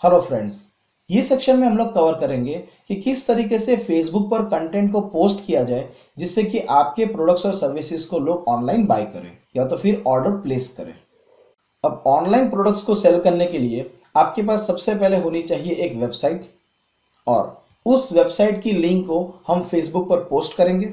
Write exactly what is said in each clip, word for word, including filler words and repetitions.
Hello friends, ये section में हम लोग कवर करेंगे कि किस तरीके से फेसबुक पर कंटेंट को पोस्ट किया जाए जिससे कि आपके प्रोडक्ट्स और सर्विसेज को लोग ऑनलाइन बाय करें या तो फिर ऑर्डर प्लेस करें। अब ऑनलाइन प्रोडक्ट्स को सेल करने के लिए आपके पास सबसे पहले होनी चाहिए एक वेबसाइट, और उस वेबसाइट की लिंक को हम फेसबुक पर पोस्ट करेंगे।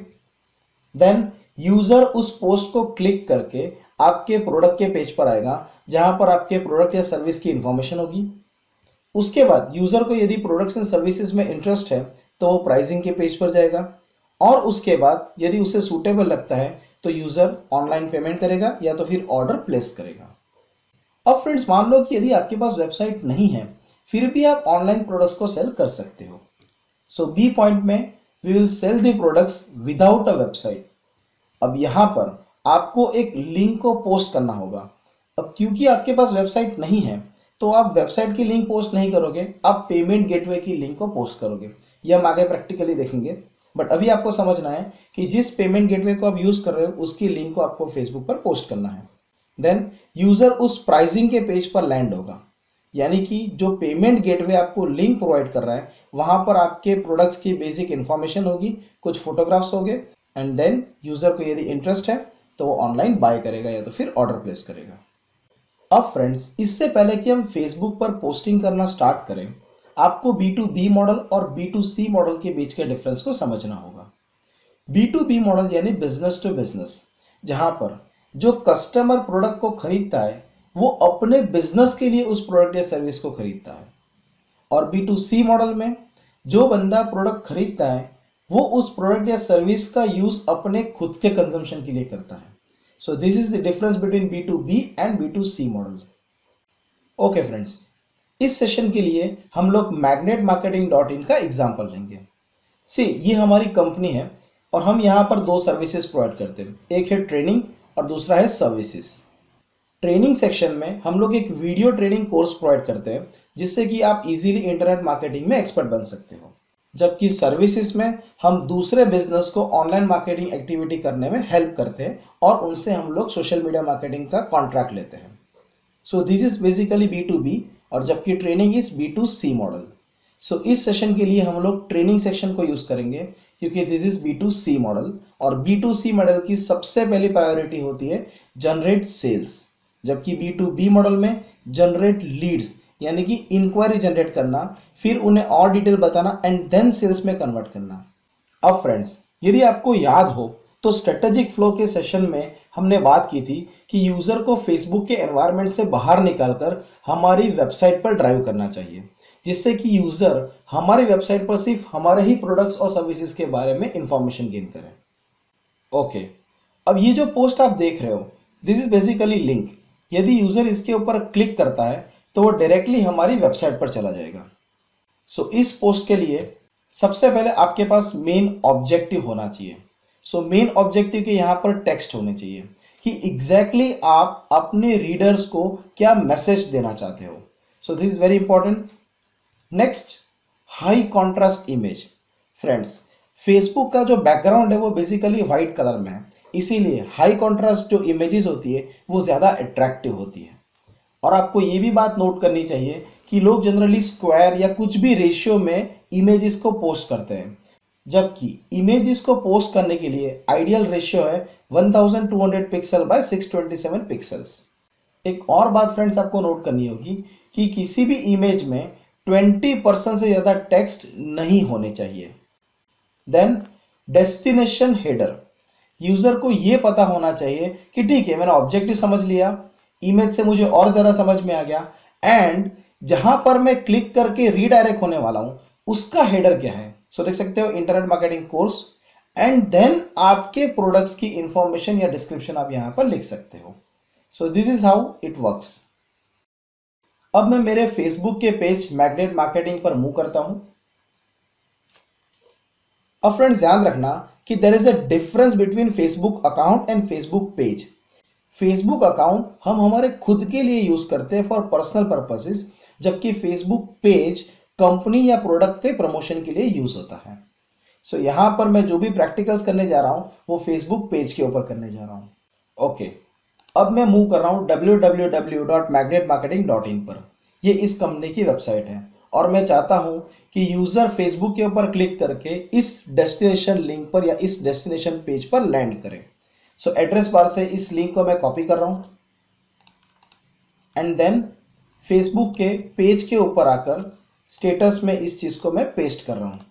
देन यूजर उस पोस्ट को क्लिक करके आपके प्रोडक्ट के पेज पर आएगा जहां पर आपके प्रोडक्ट या सर्विस की इंफॉर्मेशन होगी। उसके बाद यूजर को यदि प्रोडक्ट्स एंड सर्विसेज में इंटरेस्ट है तो वो प्राइसिंग के पेज पर जाएगा, और उसके बाद यदि उसे सूटेबल लगता है तो यूजर ऑनलाइन पेमेंट करेगा या तो फिर ऑर्डर प्लेस करेगा। अब फ्रेंड्स, मान लो कि यदि आपके पास वेबसाइट नहीं है फिर भी आप ऑनलाइन प्रोडक्ट्स को सेल कर सकते हो। सो बी पॉइंट में we will sell the products without a website. अब यहां पर आपको एक लिंक को पोस्ट करना होगा। अब क्योंकि आपके पास वेबसाइट नहीं है तो आप वेबसाइट की लिंक पोस्ट नहीं करोगे, आप पेमेंट गेटवे की लिंक को पोस्ट करोगे। ये हम आगे प्रैक्टिकली देखेंगे, बट अभी आपको समझना है कि जिस पेमेंट गेटवे को आप यूज कर रहे हो उसकी लिंक को आपको फेसबुक पर पोस्ट करना है। देन यूजर उस प्राइसिंग के पेज पर लैंड होगा, यानी कि जो पेमेंट गेटवे आपको लिंक प्रोवाइड कर रहा है वहां पर आपके प्रोडक्ट्स की बेसिक इंफॉर्मेशन होगी, कुछ फोटोग्राफ्स होंगे, एंड देन यूजर को यदि इंटरेस्ट है तो वो ऑनलाइन बाय करेगा या तो फिर ऑर्डर प्लेस करेगा। अब फ्रेंड्स, इससे पहले कि हम फेसबुक पर पोस्टिंग करना स्टार्ट करें आपको बी टू बी मॉडल और बी टू सी मॉडल के बीच के डिफरेंस को समझना होगा। बी टू बी मॉडल यानी बिजनेस टू बिजनेस, जहां पर जो कस्टमर प्रोडक्ट को खरीदता है वो अपने बिजनेस के लिए उस प्रोडक्ट या सर्विस को खरीदता है, और बी टू सी मॉडल में जो बंदा प्रोडक्ट खरीदता है वो उस प्रोडक्ट या सर्विस का यूज अपने खुद के कंजम्पशन के लिए करता है। So this is the difference between B to B and B to C model. Okay friends, इस सेशन के लिए हम लोग मैग्नेट मार्केटिंग डॉट इन का एग्जांपल लेंगे। सी, ये हमारी कंपनी है और हम यहाँ पर दो सर्विसेज प्रोवाइड करते हैं, एक है ट्रेनिंग और दूसरा है सर्विसेज। ट्रेनिंग सेक्शन में हम लोग एक वीडियो ट्रेनिंग कोर्स प्रोवाइड करते हैं जिससे कि आप इजीली इंटरनेट मार्केटिंग में एक्सपर्ट बन सकते हो, जबकि सर्विसेज में हम दूसरे बिजनेस को ऑनलाइन मार्केटिंग एक्टिविटी करने में हेल्प करते हैं और उनसे हम लोग सोशल मीडिया मार्केटिंग का कॉन्ट्रैक्ट लेते हैं। So this is basically B to B, और जबकि training is B to C model. So इस सेशन के लिए हम लोग ट्रेनिंग सेक्शन को यूज करेंगे क्योंकि this is B to C model, और बी टू सी मॉडल की सबसे पहली प्रायोरिटी होती है जनरेट सेल्स, जबकि बी टू बी मॉडल में जनरेट लीड्स यानी कि इंक्वायरी जनरेट करना, फिर उन्हें और डिटेल बताना एंड देन सेल्स में कन्वर्ट करना। अब फ्रेंड्स, यदि आपको याद हो तो स्ट्रेटेजिक फ्लो के सेशन में हमने बात की थी कि यूजर को फेसबुक के एनवायरनमेंट से बाहर निकालकर हमारी वेबसाइट पर ड्राइव करना चाहिए, जिससे कि यूजर हमारी वेबसाइट पर सिर्फ हमारे ही प्रोडक्ट्स और सर्विसेज के बारे में इंफॉर्मेशन गेन करें। ओके, अब ये जो पोस्ट आप देख रहे हो दिस इज बेसिकली लिंक। यदि यूजर इसके ऊपर क्लिक करता है तो वो डायरेक्टली हमारी वेबसाइट पर चला जाएगा। सो so, इस पोस्ट के लिए सबसे पहले आपके पास मेन ऑब्जेक्टिव होना चाहिए। सो मेन ऑब्जेक्टिव के यहाँ पर टेक्स्ट होने चाहिए कि एग्जैक्टली exactly आप अपने रीडर्स को क्या मैसेज देना चाहते हो। So this is very important. Next, high contrast image. Friends, Facebook का जो बैकग्राउंड है वो बेसिकली व्हाइट कलर में है, इसीलिए हाई कॉन्ट्रास्ट जो इमेजेस होती है वो ज़्यादा अट्रैक्टिव होती है। और आपको ये भी बात नोट करनी चाहिए कि लोग जनरली स्क्वायर या कुछ भी रेशियो में इमेजेस को पोस्ट करते हैं, जबकि इमेजेस को पोस्ट करने के लिए आइडियल रेशियो है one thousand two hundred pixel by six twenty seven pixels. एक और बात फ्रेंड्स आपको नोट करनी होगी कि किसी भी इमेज में ट्वेंटी परसेंट से ज़्यादा टेक्स्ट नहीं होने चाहिए। देन डेस्टिनेशन हेडर, यूजर को यह पता होना चाहिए कि ठीक है, मैंने ऑब्जेक्टिव समझ लिया, इमेज से मुझे और ज्यादा समझ में आ गया, एंड जहां पर मैं क्लिक करके रीडायरेक्ट होने वाला हूं उसका हेडर क्या है। सो so, देख सकते हो internet marketing course, and then आपके प्रोडक्ट्स की इंफॉर्मेशन या डिस्क्रिप्शन आप यहां पर लिख सकते हो। So this is how it works. अब मैं मेरे फेसबुक के पेज मैग्नेट मार्केटिंग पर मूव करता हूं। अब फ्रेंड्स, ध्यान रखना कि there is a difference between Facebook account and Facebook page. Facebook account हम हमारे खुद के लिए यूज करते हैं फॉर पर्सनल पर्पसेस, जबकि फेसबुक पेज कंपनी या प्रोडक्ट के प्रमोशन के लिए यूज होता है। सो so, यहां पर मैं जो भी प्रैक्टिकल्स करने जा रहा हूं वो फेसबुक पेज के ऊपर करने जा रहा हूं। ओके, अब मैं मूव कर रहा हूं W W W dot Magnet Marketing dot in पर। ये इस कंपनी की वेबसाइट है और मैं चाहता हूं कि यूजर फेसबुक के ऊपर क्लिक करके इस डेस्टिनेशन लिंक पर या इस डेस्टिनेशन पेज पर लैंड करे। सो एड्रेस बार से इस लिंक को मैं कॉपी कर रहा हूं एंड देन फेसबुक के पेज के ऊपर आकर स्टेटस में इस चीज को मैं पेस्ट कर रहा हूं।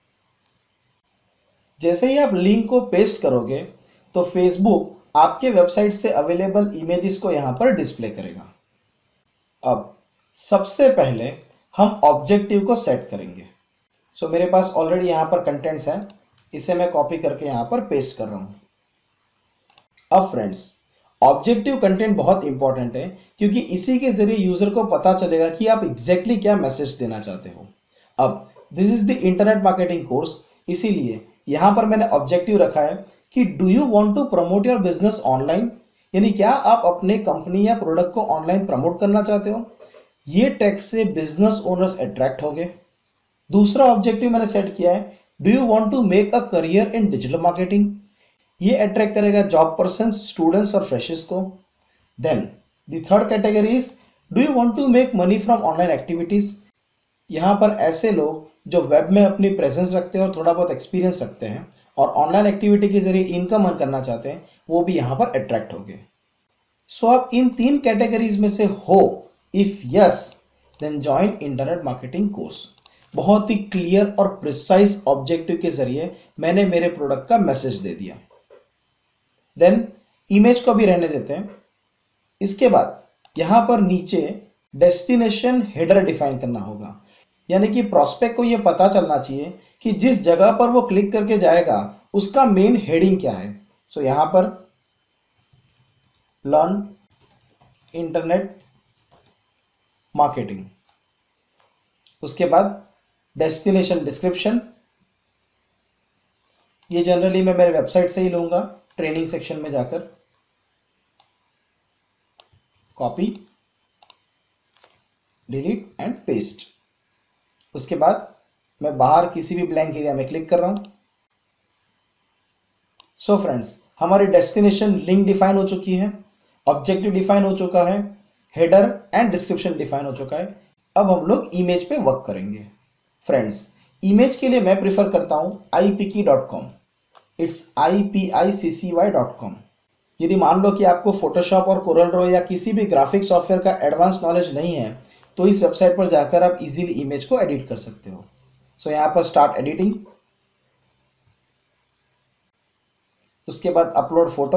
जैसे ही आप लिंक को पेस्ट करोगे तो फेसबुक आपके वेबसाइट से अवेलेबल इमेजेस को यहां पर डिस्प्ले करेगा। अब सबसे पहले हम ऑब्जेक्टिव को सेट करेंगे। सो so, मेरे पास ऑलरेडी यहां पर कंटेंट्स है, इसे मैं कॉपी करके यहां पर पेस्ट कर रहा हूं। अब फ्रेंड्स, ऑब्जेक्टिव कंटेंट बहुत इंपॉर्टेंट है क्योंकि इसी के जरिए यूजर को पता चलेगा कि आप एग्जैक्टली exactly क्या मैसेज देना चाहते हो। अब this is the internet marketing course, इसीलिए यहां पर मैंने ऑब्जेक्टिव रखा है कि do you want to promote your business online, यानी क्या आप अपने कंपनी या प्रोडक्ट को ऑनलाइन प्रमोट करना चाहते हो। ये टैक्स से बिजनेस ओनर्स अट्रैक्ट होंगे। दूसरा ऑब्जेक्टिव मैंने सेट किया है, do you want to make a career in digital marketing, ये अट्रैक्ट करेगा जॉब पर्सन, स्टूडेंट्स और फ्रेशर्स को। Then the third category is do you want to make money from online activities, यहां पर ऐसे लोग जो वेब में अपनी प्रेजेंस रखते हैं और थोड़ा बहुत एक्सपीरियंस रखते हैं और ऑनलाइन एक्टिविटी के जरिए इनकम अर्न करना चाहते हैं, वो भी यहां पर अट्रैक्ट होंगे। सो आप इन तीन कैटेगरीज में से हो, if yes then join internet marketing course. बहुत ही क्लियर और प्रिसाइज ऑब्जेक्टिव के जरिए मैंने मेरे प्रोडक्ट का मैसेज दे दिया। देन इमेज को भी रहने देते हैं। इसके बाद यहां पर नीचे डेस्टिनेशन हेडर डिफाइन करना होगा, यानी कि प्रोस्पेक्ट को यह पता चलना चाहिए कि जिस जगह पर वो क्लिक करके जाएगा उसका मेन हेडिंग क्या है। सो so, यहां पर लर्न इंटरनेट मार्केटिंग, उसके बाद डेस्टिनेशन डिस्क्रिप्शन, ये जनरली मैं मेरे वेबसाइट से ही लूंगा, ट्रेनिंग सेक्शन में जाकर कॉपी, डिलीट एंड पेस्ट। उसके बाद मैं बाहर किसी भी ब्लैंक एरिया में क्लिक कर रहा हूं। सो फ्रेंड्स, हमारी डेस्टिनेशन लिंक डिफाइन हो चुकी है, ऑब्जेक्टिव डिफाइन हो चुका है, हेडर एंड डिस्क्रिप्शन डिफाइन हो चुका है। अब हम लोग इमेज पे वर्क करेंगे। फ्रेंड्स, इमेज के लिए मैं प्रिफर करता हूं ipiccy dot com, it's I P I C C Y dot com. यदि मान लो कि आपको फोटोशॉप और कोरल ड्रॉ या किसी भी ग्राफिक सॉफ्टवेयर का एडवांस नॉलेज नहीं है, तो इस वेबसाइट पर जाकर आप इजीली इमेज को एडिट कर सकते हो। सो so, यहां पर स्टार्ट एडिटिंग, उसके बाद अपलोड फोटो,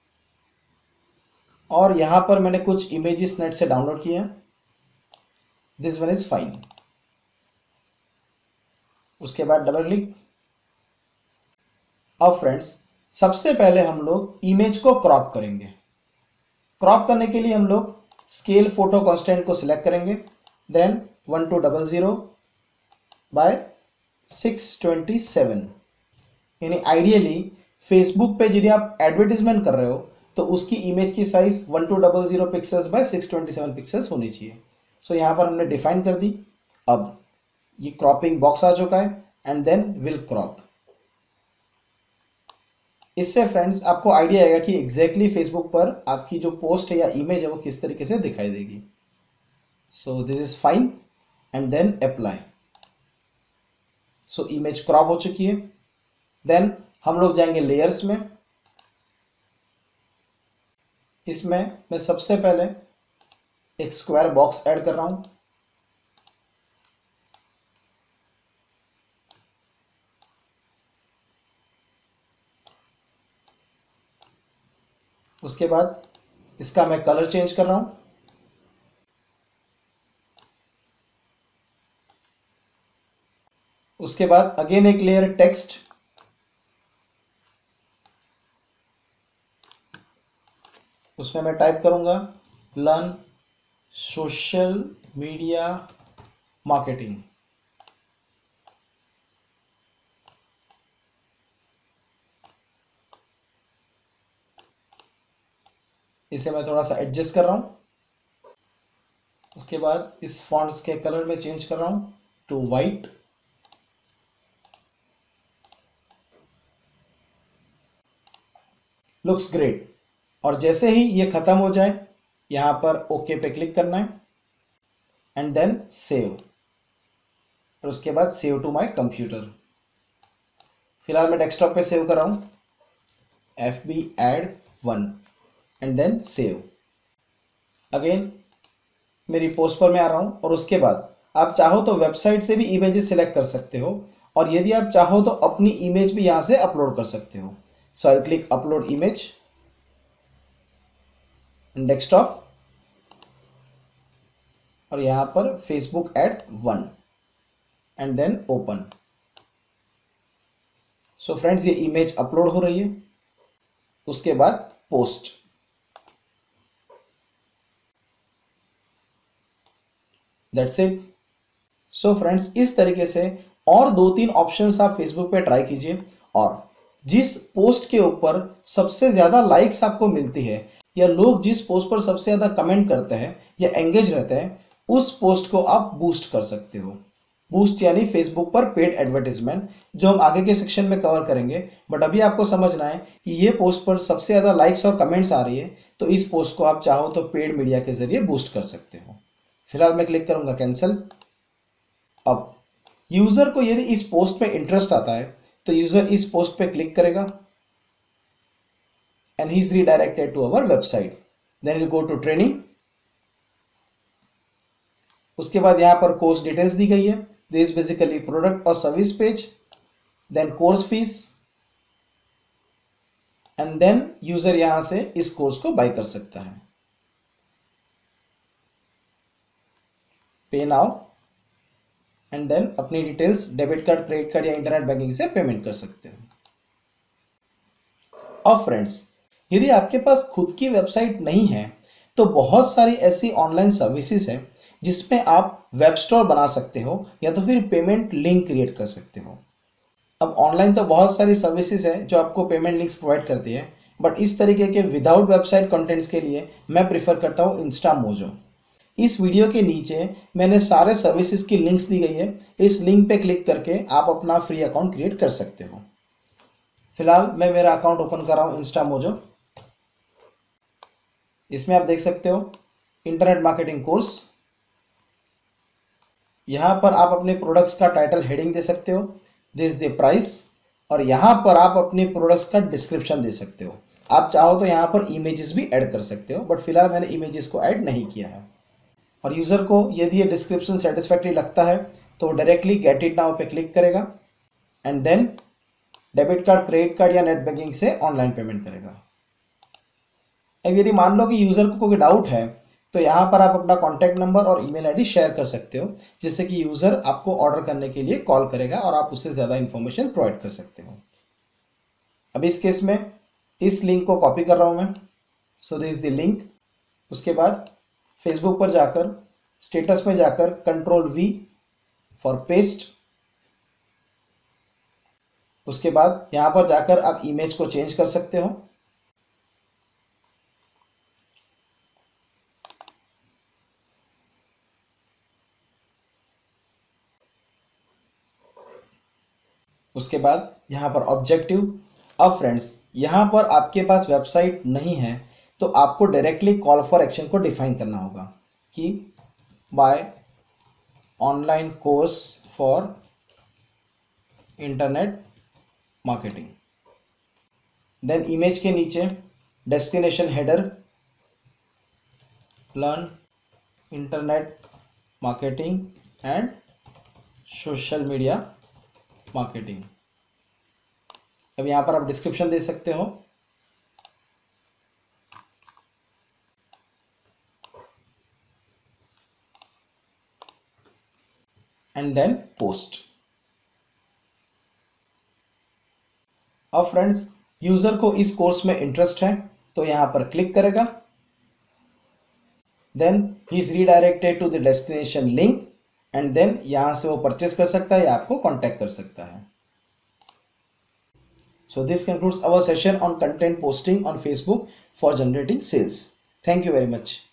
और यहां पर मैंने कुछ इमेजेस नेट से डाउनलोड किए हैं। This one is fine. उसके बाद डबल क्लिक। अब फ्रेंड्स, सबसे पहले हम लोग इमेज को क्रॉप करेंगे। क्रॉप करने के लिए हम लोग स्केल फोटो कांस्टेंट को सिलेक्ट करेंगे, then one two double zero by six twenty seven, यानी आइडियली फेसबुक पे यदि आप एडवर्टीजमेंट कर रहे हो तो उसकी इमेज की size one two double zero pixels by six twenty seven pixels होनी चाहिए। सो so, यहां पर हमने डिफाइन कर दी। अब ये क्रॉपिंग बॉक्स आ चुका है एंड देन विल क्रॉप। इससे फ्रेंड्स आपको आइडिया आएगा कि एग्जैक्टली फेसबुक पर आपकी जो पोस्ट है या इमेज है वो किस तरीके से दिखाई देगी। So this is fine and then apply. So image crop हो चुकी है। देन हम लोग जाएंगे लेयर्स में। इसमें मैं सबसे पहले एक स्क्वायर बॉक्स ऐड कर रहा हूं। उसके बाद इसका मैं कलर चेंज कर रहा हूं। उसके बाद अगेन एक लेयर टेक्स्ट, उसमें मैं टाइप करूंगा लर्न सोशल मीडिया मार्केटिंग। इसे मैं थोड़ा सा एडजस्ट कर रहा हूं। उसके बाद इस फॉन्ट्स के कलर में चेंज कर रहा हूं टू वाइट। Looks great. और जैसे ही ये खत्म हो जाए यहां पर ओके पे क्लिक करना है। एंड देन सेव, और उसके बाद सेव टू माय कंप्यूटर। फिलहाल मैं डेस्कटॉप पे सेव कर रहा हूं, F B ad one and then save. Again मेरी पोस्ट पर मैं आ रहा हूं, और उसके बाद आप चाहो तो वेबसाइट से भी इमेजेस सिलेक्ट कर सकते हो, और यदि आप चाहो तो अपनी इमेज भी यहां से अपलोड कर सकते हो। So I click upload image, desktop, और यहां पर Facebook ad one and then open. So friends, ये इमेज अपलोड हो रही है। उसके बाद post, that's it. So friends, इस तरीके से और दो तीन ऑप्शंस आप फेसबुक पे ट्राई कीजिए, और जिस पोस्ट के ऊपर सबसे ज्यादा लाइक्स आपको मिलती है, या लोग जिस पोस्ट पर सबसे ज्यादा कमेंट करते हैं या एंगेज रहते हैं, उस पोस्ट को आप बूस्ट कर सकते हो। बूस्ट यानी फेसबुक पर पेड एडवर्टाइजमेंट, जो हम आगे के सेक्शन में कवर करेंगे। बट अभी आपको समझना है कि ये पोस्ट पर सबसे ज्यादा लाइक्स और कमेंट्स आ रही है, तो इस पोस्ट को आप चाहो तो पेड मीडिया के जरिए बूस्ट कर सकते हो। फिलहाल मैं क्लिक करूंगा कैंसिल। अब यूजर को यदि इस पोस्ट पे इंटरेस्ट आता है, तो यूजर इस पोस्ट पे क्लिक करेगा and he is redirected to our website. Then will go to training. उसके बाद यहां पर कोर्स डिटेल्स दी गई है। दिस इज बेसिकली प्रोडक्ट और service page, then course fees, and then user यहां से इस कोर्स को बाय कर सकता है। पे नाउ, एंड देन अपनी details debit card, credit card या इंटरनेट बैंकिंग से पेमेंट कर सकते हो। अब फ्रेंड्स, यदि आपके पास खुद की वेबसाइट नहीं है, तो बहुत सारी ऐसी ऑनलाइन सर्विसेज है जिसमें आप वेब स्टोर बना सकते हो, या तो फिर पेमेंट लिंक क्रिएट कर सकते हो। अब ऑनलाइन तो बहुत सारी सर्विसेज है जो आपको पेमेंट लिंक्स प्रोवाइड करती है, बट इस तरीके के विदाउट वेबसाइट कंटेंट्स के लिए मैं प्रिफर करता हूँ इंस्टामोजो। इस वीडियो के नीचे मैंने सारे सर्विसेज की लिंक्स दी गई है। इस लिंक पे क्लिक करके आप अपना फ्री अकाउंट क्रिएट कर सकते हो। फिलहाल मैं मेरा अकाउंट ओपन कर रहा हूँ इंस्टामोजो। इसमें आप देख सकते हो इंटरनेट मार्केटिंग कोर्स। यहां पर आप अपने प्रोडक्ट्स का टाइटल हेडिंग दे सकते हो, दिस द प्राइस, और यहां पर आप अपने प्रोडक्ट्स का डिस्क्रिप्शन दे सकते हो। आप चाहो तो यहां पर इमेजेस भी ऐड कर सकते हो, बट फिलहाल मैंने इमेजेस को ऐड नहीं किया है। और यूजर को यदि ये डिस्क्रिप्शन सेटिस्फैक्टरी लगता है, तो डायरेक्टली गेट इट नाउ पे क्लिक करेगा and then debit card, credit card या नेट बैंकिंग से ऑनलाइन पेमेंट करेगा। अब यदि मान लो कि यूजर को कोई डाउट है, तो यहां पर आप अपना कॉन्टैक्ट नंबर और ईमेल आईडी शेयर कर सकते हो, जिससे कि यूजर आपको ऑर्डर करने के लिए कॉल करेगा और आप उससे ज्यादा इंफॉर्मेशन प्रोवाइड कर सकते हो। अब इस केस में इस लिंक को कॉपी कर रहा हूं मैं। So this is the link. उसके बाद फेसबुक पर जाकर स्टेटस में जाकर कंट्रोल वी फॉर पेस्ट। उसके बाद यहां पर जाकर आप इमेज को चेंज कर सकते हो। उसके बाद यहां पर ऑब्जेक्टिव। अब फ्रेंड्स, यहां पर आपके पास वेबसाइट नहीं है, तो आपको डायरेक्टली कॉल फॉर एक्शन को डिफाइन करना होगा कि buy online course for internet marketing. Then image के नीचे destination header, learn internet marketing and social media marketing. अब यहां पर आप डिस्क्रिप्शन दे सकते हो। And then post. अब फ्रेंड्स, यूजर को इस कोर्स में इंटरेस्ट है, तो यहां पर क्लिक करेगा। Then he is redirected to the destination link, and then यहां से वो परचेस कर सकता है या आपको कांटेक्ट कर सकता है। So this concludes our session on content posting on Facebook for generating sales. Thank you very much.